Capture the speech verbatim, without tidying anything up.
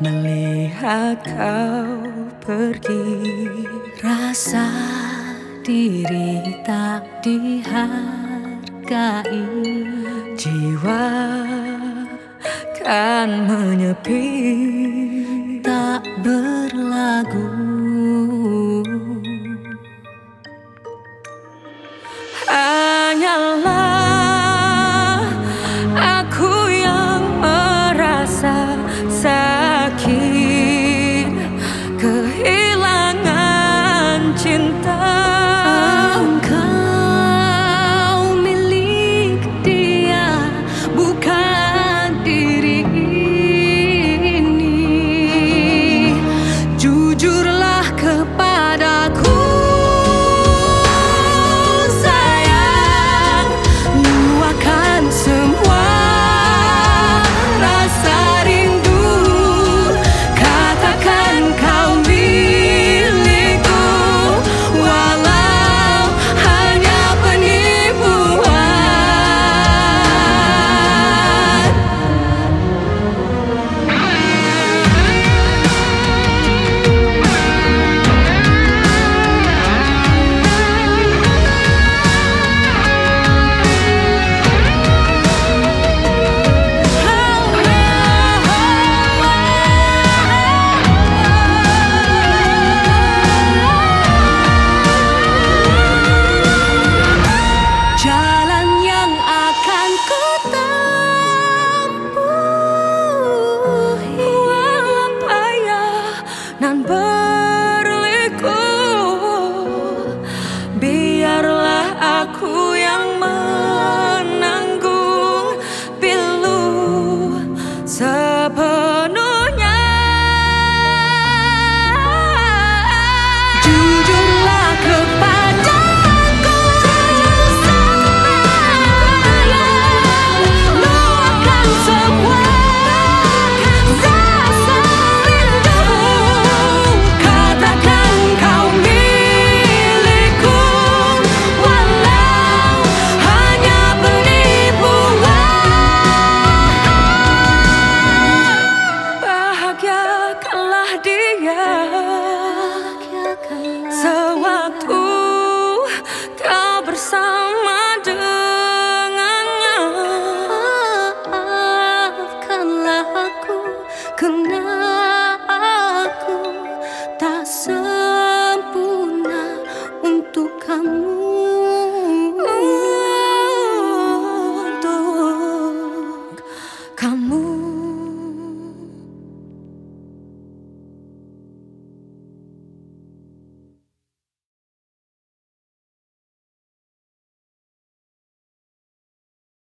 melihat kau pergi. Rasa diri tak dihargai, jiwa kan menyepi, tak berlagu. Hanyalah aku yang merasa sakit kehilangan cinta. Engkau milik dia, bukan diri ini. Jujurlah kepadaku, sayang, luahkan semua rasa rindu. Katakan kau milikku, walau hanya penipuan. Jalan yang akan ku tempuh, Walau payah nan berliku, biarlah aku yang menanggung pilu sepenuhnya. jujurlah kepadaku, sayang, luahkan semua rasa rindu. Katakan kau milikku, walau hanya penipuan. Bahagiakanlah dia sewaktu kau bersama dengannya. Maafkanlah aku, karena aku tak sempurna untuk kamu.